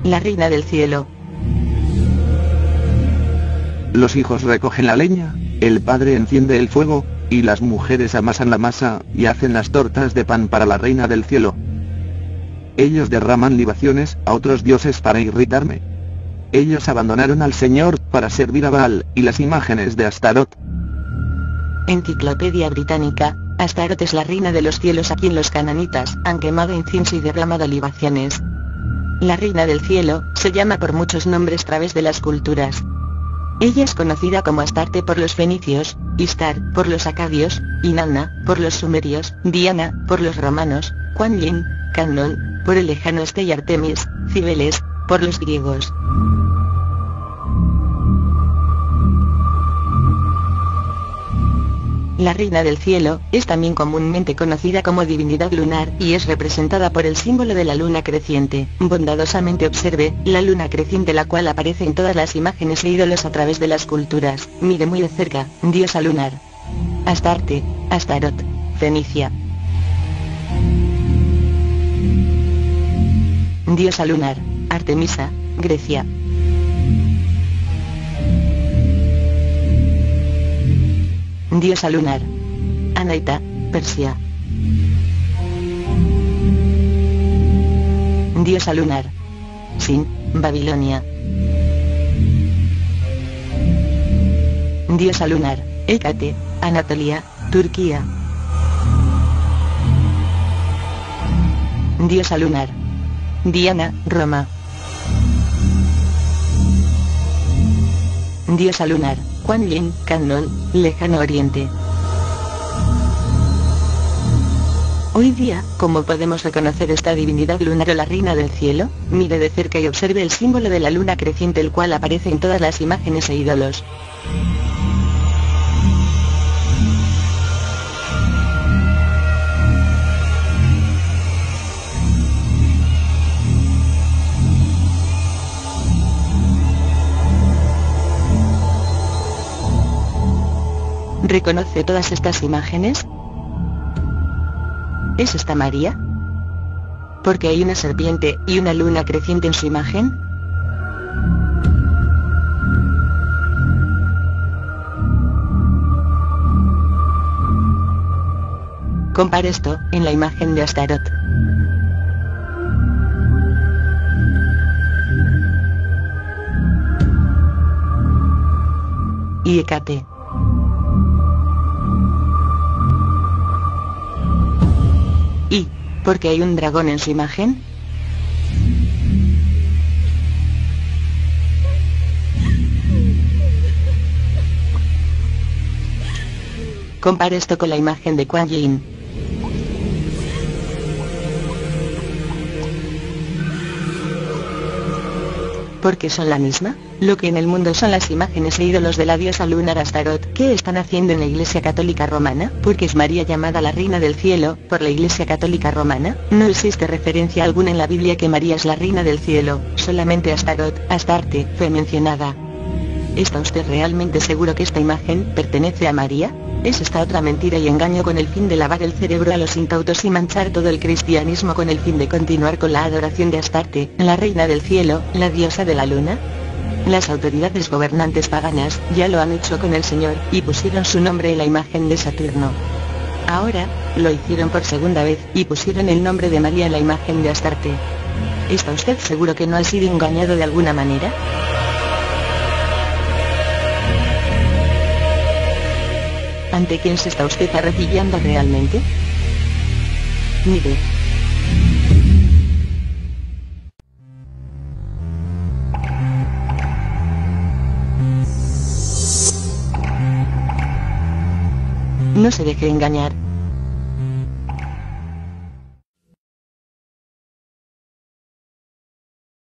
la reina del cielo. Los hijos recogen la leña, el padre enciende el fuego, y las mujeres amasan la masa, y hacen las tortas de pan para la reina del cielo. Ellos derraman libaciones a otros dioses para irritarme. Ellos abandonaron al Señor para servir a Baal y las imágenes de Astarot. Enciclopedia Británica. Astarot es la reina de los cielos a quien los cananitas han quemado incienso y derramado libaciones. La reina del cielo se llama por muchos nombres a través de las culturas. Ella es conocida como Astarte por los fenicios, Istar por los acadios, Inanna por los sumerios, Diana por los romanos, Kuan Yin, Cannon por el lejano este y Artemis, Cibeles por los griegos. La reina del cielo es también comúnmente conocida como divinidad lunar y es representada por el símbolo de la luna creciente. Bondadosamente observe la luna creciente, la cual aparece en todas las imágenes e ídolos a través de las culturas. Mire muy de cerca, diosa lunar. Astarte, Astarot, Fenicia. Diosa lunar, Artemisa, Grecia. Diosa lunar, Anaita, Persia. Diosa lunar, Sin, Babilonia. Diosa lunar, Hécate, Anatolia, Turquía. Diosa lunar, Diana, Roma. Diosa lunar, Kuan Yin, Cannon, Lejano Oriente. Hoy día, ¿cómo podemos reconocer esta divinidad lunar o la reina del cielo? Mire de cerca y observe el símbolo de la luna creciente, el cual aparece en todas las imágenes e ídolos. ¿Reconoce todas estas imágenes? ¿Es esta María? ¿Porque hay una serpiente y una luna creciente en su imagen? Compare esto en la imagen de Astarot. Y Hécate. ¿Y por qué hay un dragón en su imagen? Compare esto con la imagen de Kuan Yin. ¿Por qué son la misma? Lo que en el mundo son las imágenes e ídolos de la diosa lunar Astarot. ¿Qué están haciendo en la Iglesia Católica Romana? ¿Por qué es María llamada la Reina del Cielo por la Iglesia Católica Romana? No existe referencia alguna en la Biblia que María es la Reina del Cielo, solamente Astarot, Astarte, fue mencionada. ¿Está usted realmente seguro que esta imagen pertenece a María? ¿Es esta otra mentira y engaño con el fin de lavar el cerebro a los incautos y manchar todo el cristianismo con el fin de continuar con la adoración de Astarte, la reina del cielo, la diosa de la luna? Las autoridades gobernantes paganas ya lo han hecho con el Señor, y pusieron su nombre en la imagen de Saturno. Ahora, lo hicieron por segunda vez, y pusieron el nombre de María en la imagen de Astarte. ¿Está usted seguro que no ha sido engañado de alguna manera? ¿Ante quién se está usted arrodillando realmente? Mire. No se deje engañar,